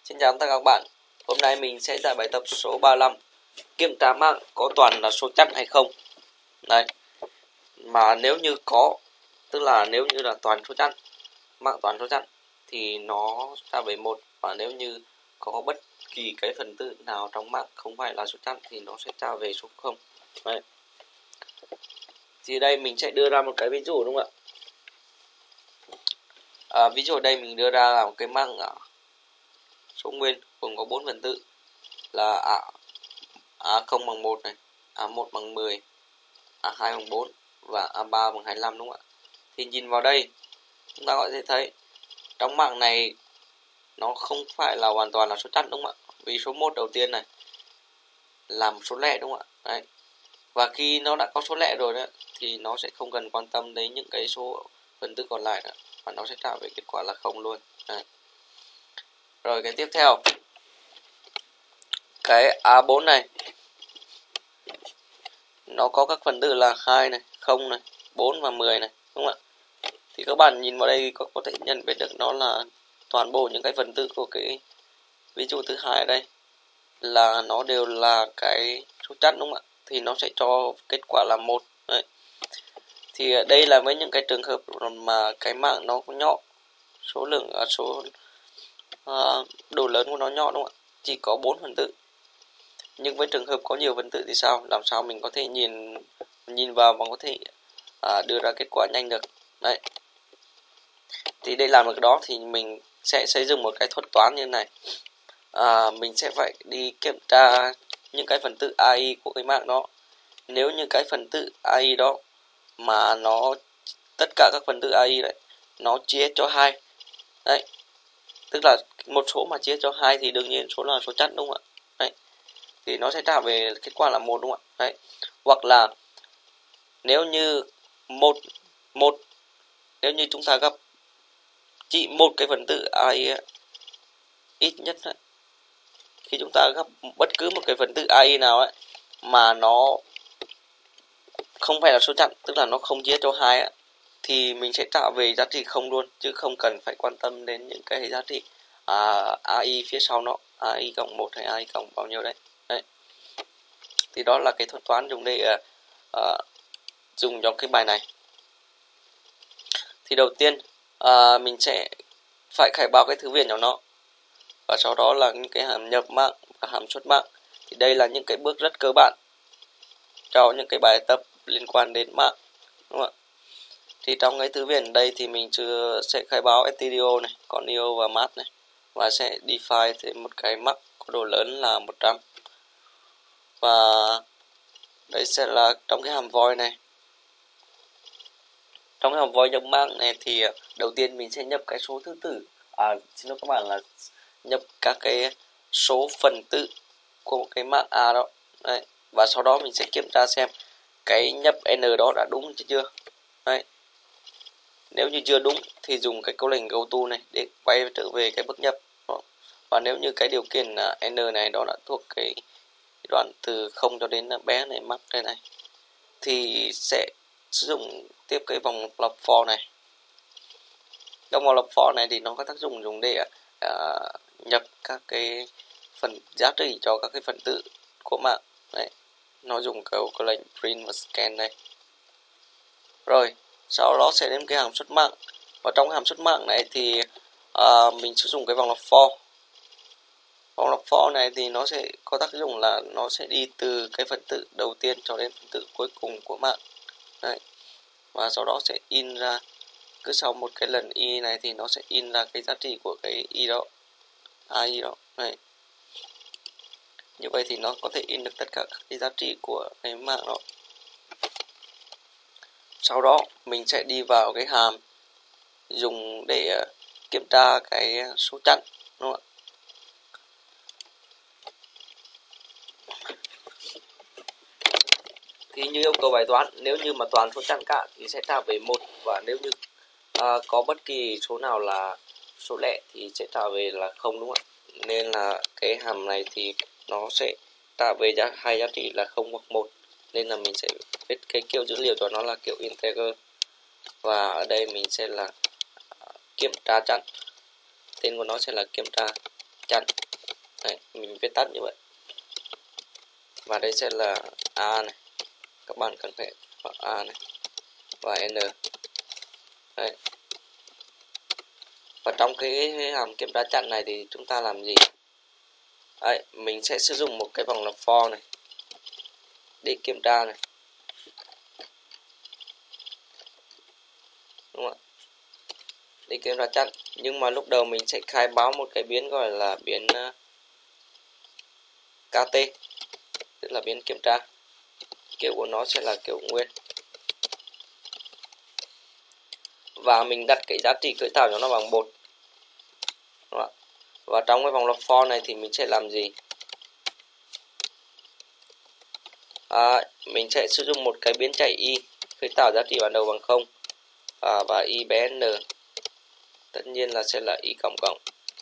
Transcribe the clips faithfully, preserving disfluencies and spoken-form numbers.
Xin chào tất cả các bạn. Hôm nay mình sẽ giải bài tập số ba mươi lăm. Kiểm tra mạng có toàn là số chẵn hay không. Đấy. Mà nếu như có, tức là nếu như là toàn số chẵn, mạng toàn số chẵn thì nó ra về một, và nếu như có bất kỳ cái phần tử nào trong mạng không phải là số chẵn thì nó sẽ tra về số không. Đấy. Thì đây mình sẽ đưa ra một cái ví dụ đúng không ạ? À, ví dụ ở đây mình đưa ra là một cái mạng à, số nguyên gồm có bốn phần tử là a a không bằng một này, a một bằng mười, a hai bằng bốn và a ba bằng hai mươi lăm đúng không ạ? Thì nhìn vào đây chúng ta có thể thấy trong mạng này nó không phải là hoàn toàn là số chẵn đúng không ạ? Vì số một đầu tiên này là một số lẻ đúng không ạ? Đấy. Và khi nó đã có số lẻ rồi đó thì nó sẽ không cần quan tâm đến những cái số phần tử còn lại nữa, và nó sẽ trả về kết quả là không luôn. Đấy. Rồi cái tiếp theo, cái a bốn này nó có các phần tử là hai này, không này, bốn và mười này đúng không ạ? Thì các bạn nhìn vào đây có, có thể nhận biết được nó là toàn bộ những cái phần tử của cái ví dụ thứ hai ở đây là nó đều là cái số chẵn đúng không ạ? Thì nó sẽ cho kết quả là một. Đấy. Thì đây là với những cái trường hợp mà cái mạng nó có nhỏ, số lượng số uh, độ lớn của nó nhỏ đúng không ạ? Chỉ có bốn phần tử. Nhưng với trường hợp có nhiều phần tử thì sao? Làm sao mình có thể nhìn nhìn vào mà có thể à, đưa ra kết quả nhanh được? Đấy. Thì để làm được đó thì mình sẽ xây dựng một cái thuật toán như thế này. À, mình sẽ phải đi kiểm tra những cái phần tử a i của cái mạng đó. Nếu như cái phần tử a i đó mà nó tất cả các phần tử a i đấy nó chia cho hai. Đấy. Tức là một số mà chia cho hai thì đương nhiên số là số chẵn đúng không ạ? Đấy. Thì nó sẽ trả về kết quả là một đúng không ạ? Đấy. Hoặc là nếu như một một nếu như chúng ta gặp chỉ một cái phần tử a i ít nhất ấy, khi chúng ta gặp bất cứ một cái phần tử a i nào ấy mà nó không phải là số chẵn, tức là nó không chia cho hai ấy, thì mình sẽ trả về giá trị không luôn, chứ không cần phải quan tâm đến những cái giá trị à, a i phía sau nó, a i cộng một hay a i cộng bao nhiêu đấy. Đấy. Thì đó là cái thuật toán dùng để uh, uh, dùng cho cái bài này. Thì đầu tiên uh, mình sẽ phải khai báo cái thư viện của nó, và sau đó là những cái hàm nhập mạng và hàm xuất mạng. Thì đây là những cái bước rất cơ bản cho những cái bài tập liên quan đến mạng, đúng không ạ? Thì trong cái thư viện đây thì mình chưa sẽ khai báo stdio này, conio và math này, và sẽ define thêm một cái max có độ lớn là một trăm. Và đây sẽ là trong cái hàm void này. Trong cái hàm void nhập mạng này thì đầu tiên mình sẽ nhập cái số thứ tự, à xin lỗi các bạn là nhập các cái số phần tử của một cái mạng A đó. Đấy. Và sau đó mình sẽ kiểm tra xem cái nhập n đó đã đúng chưa. Đấy. Nếu như chưa đúng thì dùng cái câu lệnh goto này để quay trở về cái bước nhập. Và nếu như cái điều kiện n này đó là thuộc cái đoạn từ không cho đến bé này, max đây này, thì sẽ sử dụng tiếp cái vòng lặp for này. Trong vòng lặp for này thì nó có tác dụng dùng để uh, nhập các cái phần giá trị cho các cái phần tử của mạng. Đấy. Nó dùng câu câu lệnh print và scan đây. Rồi sau đó sẽ đến cái hàm xuất mạng, và trong hàm xuất mạng này thì uh, mình sử dụng cái vòng lặp for. Vòng lặp for này thì nó sẽ có tác dụng là nó sẽ đi từ cái phần tử đầu tiên cho đến phần tử cuối cùng của mạng. Đấy. Và sau đó sẽ in ra, cứ sau một cái lần y này thì nó sẽ in ra cái giá trị của cái y đó, ai đó. Đấy. Như vậy thì nó có thể in được tất cả các cái giá trị của cái mạng đó. Sau đó mình sẽ đi vào cái hàm dùng để kiểm tra cái số chẵn, đúng không ạ? Thì như yêu cầu bài toán, nếu như mà toàn số chẵn cả thì sẽ trả về một, và nếu như à, có bất kỳ số nào là số lẻ thì sẽ trả về là không, đúng không ạ? Nên là cái hàm này thì nó sẽ trả về giá hai giá trị là không hoặc một, nên là mình sẽ viết cái kiểu dữ liệu cho nó là kiểu integer. Và ở đây mình sẽ là kiểm tra chẵn, tên của nó sẽ là kiểm tra chặn. Đấy, mình viết tắt như vậy. Và đây sẽ là A này, các bạn cần phải vào A này và N. Đấy. Và trong cái hàm kiểm tra chặn này thì chúng ta làm gì? Đấy, mình sẽ sử dụng một cái vòng lặp for này để kiểm tra này, đúng không ạ? Để kiểm tra chặn. Nhưng mà lúc đầu mình sẽ khai báo một cái biến gọi là biến uh, kt, tức là biến kiểm tra. Kiểu của nó sẽ là kiểu nguyên. Và mình đặt cái giá trị khởi tạo cho nó bằng một. Đúng không ạ? Và trong cái vòng lặp for này thì mình sẽ làm gì? À, mình sẽ sử dụng một cái biến chạy y khởi tạo giá trị ban đầu bằng không, à, và y bé n tất nhiên là sẽ là y cộng cộng.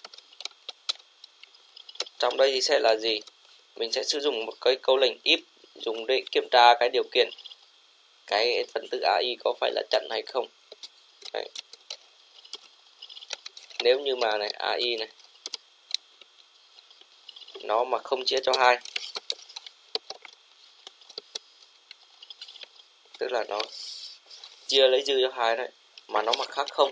Trong đây thì sẽ là gì? Mình sẽ sử dụng một cái câu lệnh if dùng để kiểm tra cái điều kiện cái phần tử a i có phải là chặn hay không. Đấy. Nếu như mà này a i này nó mà không chia cho hai, tức là nó chia lấy dư cho hai đấy, mà nó mà khác không,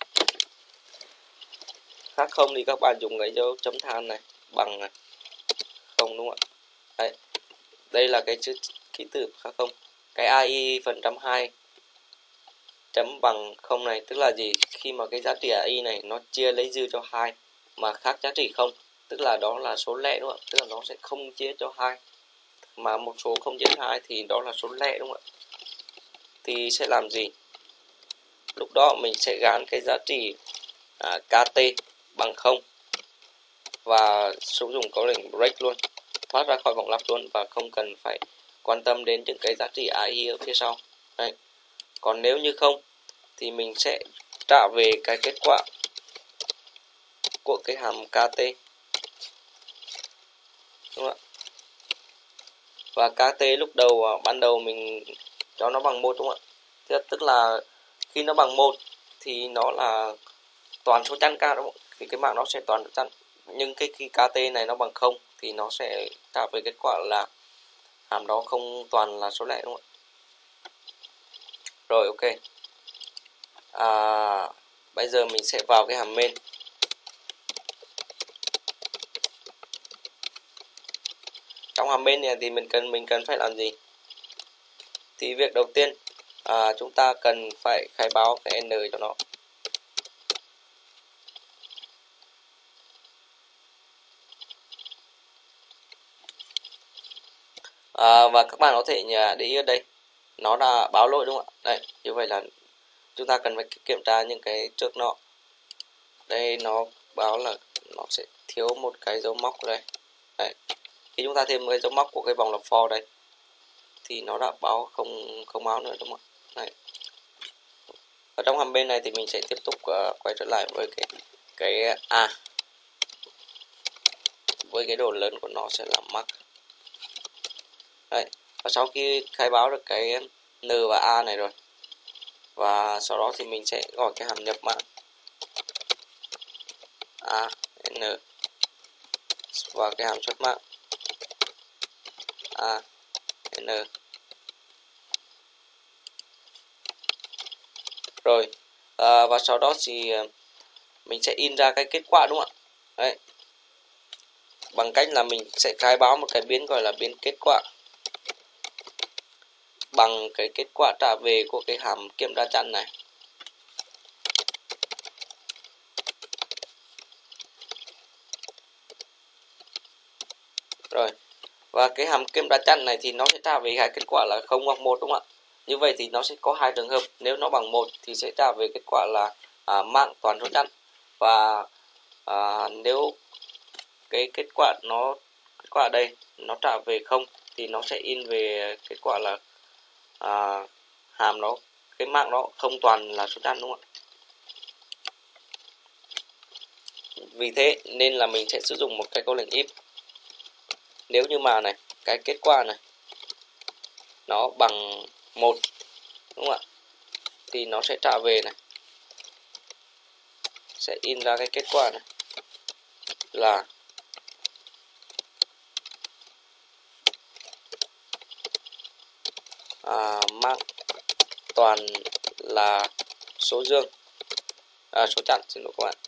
khác không thì các bạn dùng cái dấu chấm than này bằng này không, đúng không ạ? Đấy, đây là cái chữ ký tự khác không. Cái a i phần trăm hai chấm bằng không này tức là gì? Khi mà cái giá trị a i này nó chia lấy dư cho hai mà khác giá trị không, tức là đó là số lẻ, đúng không ạ? Tức là nó sẽ không chia cho hai, mà một số không chia cho hai thì đó là số lẻ, đúng không ạ? Thì sẽ làm gì? Lúc đó mình sẽ gán cái giá trị à, kt bằng không và sử dụng câu lệnh break luôn, thoát ra khỏi vòng lặp luôn, và không cần phải quan tâm đến những cái giá trị a i ở phía sau. Đấy. Còn nếu như không thì mình sẽ trả về cái kết quả của cái hàm kt, đúng không ạ? Và kt lúc đầu ban đầu mình cho nó bằng một, đúng không ạ? Tức là khi nó bằng một thì nó là toàn số chẵn cao, đúng không? Thì cái mạng nó sẽ toàn số chẵn. Nhưng cái khi kt này nó bằng không thì nó sẽ trả về kết quả là hàm đó không toàn là số lẻ, đúng không ạ? Rồi, ok. À, bây giờ mình sẽ vào cái hàm main. Trong hàm main này thì mình cần mình cần phải làm gì? Thì việc đầu tiên à, chúng ta cần phải khai báo cái n cho nó. À, và các bạn có thể để ý ở đây nó là báo lỗi, đúng không ạ? Đấy, như vậy là chúng ta cần phải kiểm tra những cái trước nó. Đây nó báo là nó sẽ thiếu một cái dấu móc đây. Đấy. Khi chúng ta thêm một cái dấu móc của cái vòng lặp for đây thì nó đã báo không không báo nữa, đúng không ạ? Đấy. Ở trong hàm bên này thì mình sẽ tiếp tục uh, quay trở lại với cái cái a, với cái độ lớn của nó sẽ là max. Đấy. Và sau khi khai báo được cái n và a này rồi, và sau đó thì mình sẽ gọi cái hàm nhập mạng a n và cái hàm xuất mạng a n. Rồi à, và sau đó thì mình sẽ in ra cái kết quả, đúng không ạ? Đấy. Bằng cách là mình sẽ khai báo một cái biến gọi là biến kết quả bằng cái kết quả trả về của cái hàm kiểm tra chặn này. Rồi, và cái hàm kiểm tra chặn này thì nó sẽ trả về hai kết quả là không hoặc một, đúng không ạ? Như vậy thì nó sẽ có hai trường hợp. Nếu nó bằng một thì sẽ trả về kết quả là à, mạng toàn số chẵn, và à, nếu cái kết quả nó kết quả ở đây nó trả về không thì nó sẽ in về kết quả là à, hàm nó cái mạng nó không toàn là số chẵn, đúng không ạ? Vì thế nên là mình sẽ sử dụng một cái câu lệnh if. Nếu như mà này cái kết quả này nó bằng một, đúng không ạ? Thì nó sẽ trả về này, sẽ in ra cái kết quả này là à, mạng toàn là số dương, à, số chẵn, xin lỗi các bạn.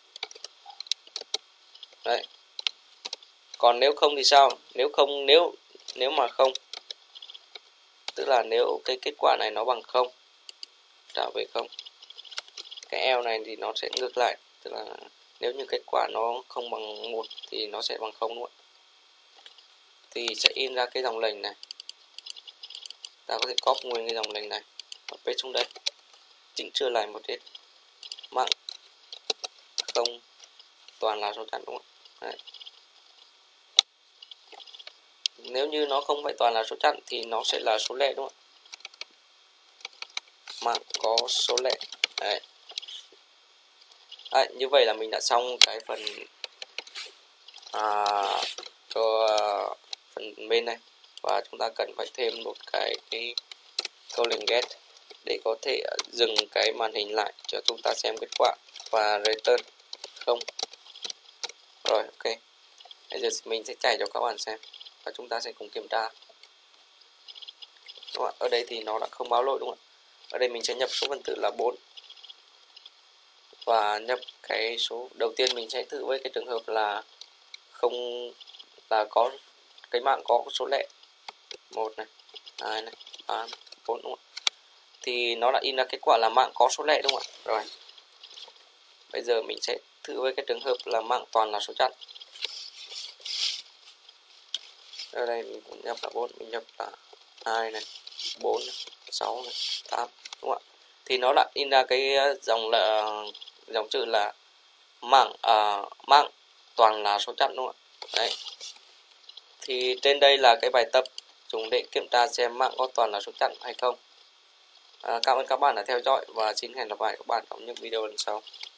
Đấy. Còn nếu không thì sao? Nếu không, nếu nếu mà không, tức là nếu cái kết quả này nó bằng không, trả về không, cái eo này thì nó sẽ ngược lại, tức là nếu như kết quả nó không bằng một thì nó sẽ bằng không, đúng không? Thì sẽ in ra cái dòng lệnh này, ta có thể copy nguyên cái dòng lệnh này và paste xuống đây, chỉnh sửa lại một ít, mạng không toàn là số chẵn, đúng không? Đấy. Nếu như nó không phải toàn là số chẵn thì nó sẽ là số lẻ, đúng không? Mạng có số lẻ. Đấy. Đấy, như vậy là mình đã xong cái phần à, cho phần bên này, và chúng ta cần phải thêm một cái cái câu lệnh get để có thể dừng cái màn hình lại cho chúng ta xem kết quả và return không. Rồi, ok. Bây giờ mình sẽ chạy cho các bạn xem và chúng ta sẽ cùng kiểm tra. Đúng không? Ở đây thì nó đã không báo lỗi, đúng không? Ở đây mình sẽ nhập số phần tử là bốn và nhập cái số đầu tiên. Mình sẽ thử với cái trường hợp là không, là có cái mạng có số lẻ một này, hai này, ba này, bốn, đúng không? Thì nó đã in ra kết quả là mạng có số lẻ, đúng không ạ? Rồi. Bây giờ mình sẽ thử với cái trường hợp là mạng toàn là số chẵn. Ở đây mình cũng nhập là bốn, mình nhập là hai này, bốn này, sáu này, tám, đúng không ạ? Thì nó đã in ra cái dòng là dòng chữ là mạng à, mạng toàn là số chẵn, đúng không ạ? Đấy. Thì trên đây là cái bài tập dùng để kiểm tra xem mạng có toàn là số chẵn hay không. À, cảm ơn các bạn đã theo dõi và xin hẹn gặp lại các bạn trong những video lần sau.